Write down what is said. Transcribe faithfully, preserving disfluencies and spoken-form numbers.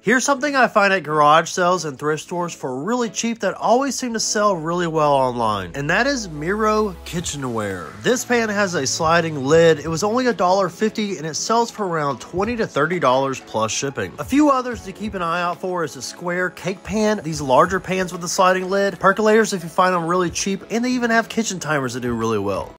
Here's something I find at garage sales and thrift stores for really cheap that always seem to sell really well online, and that is Miro kitchenware. This pan has a sliding lid. It was only a dollar fifty and it sells for around twenty to thirty dollars plus shipping. A few others to keep an eye out for is a square cake pan, these larger pans with a sliding lid, percolators if you find them really cheap, and they even have kitchen timers that do really well.